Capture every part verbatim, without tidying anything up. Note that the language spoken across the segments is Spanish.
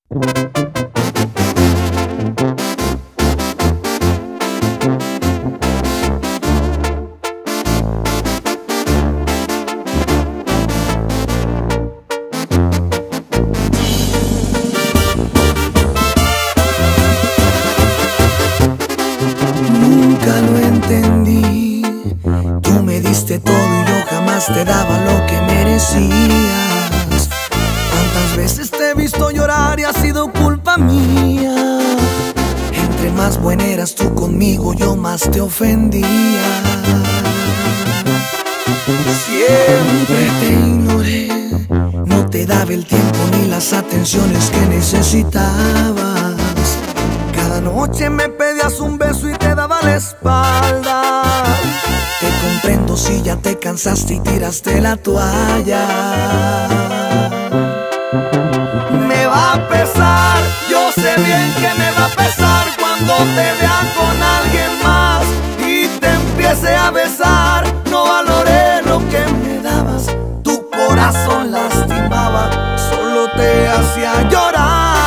Nunca lo entendí. Tú me diste todo y yo jamás te daba lo que merecías. Cuántas veces te he visto llorar y ha sido culpa mía. Entre más buena eras tú conmigo, yo más te ofendía. Siempre te ignoré, no te daba el tiempo ni las atenciones que necesitabas. Cada noche me pedías un beso y te daba la espalda. Te comprendo si ya te cansaste y tiraste la toalla. Me va a pesar, yo sé bien que me va a pesar cuando te vea con alguien más y te empiece a besar. No valoré lo que me dabas, tu corazón lastimaba, solo te hacía llorar.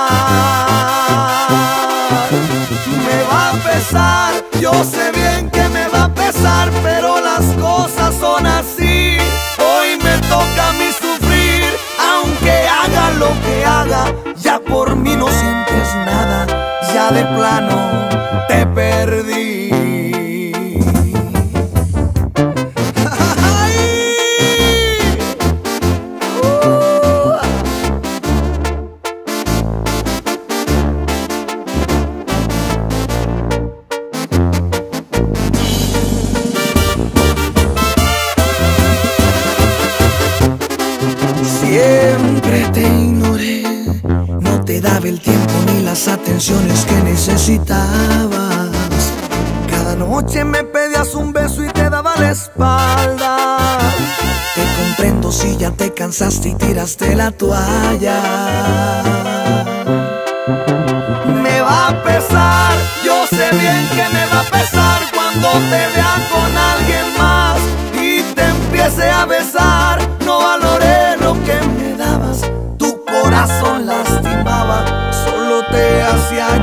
Me va a pesar, yo sé bien que me va a pesar, pero las cosas son así. Hoy me toca a mí sufrir, aunque haga lo que haga, ya por mí no sientes nada, ya de plano te perdí. Siempre te ignoré, no te daba el tiempo ni las atenciones que necesitabas. Cada noche me pedías un beso y te daba la espalda. Te comprendo si ya te cansaste y tiraste la toalla. Me va a pesar, yo sé bien que me va a pesar cuando te vea con alguien más y te empiece a besar. No valoré lo que me dabas, tu corazón lastimaba, solo te hacía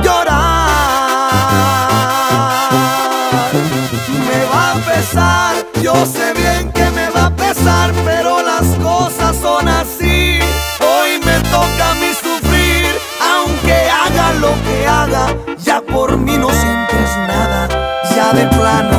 llorar. Me va a pesar, yo sé bien que me va a pesar, pero las cosas son así. Hoy me toca a mí sufrir, aunque haga lo que haga, ya por mí no sientes nada, ya de plano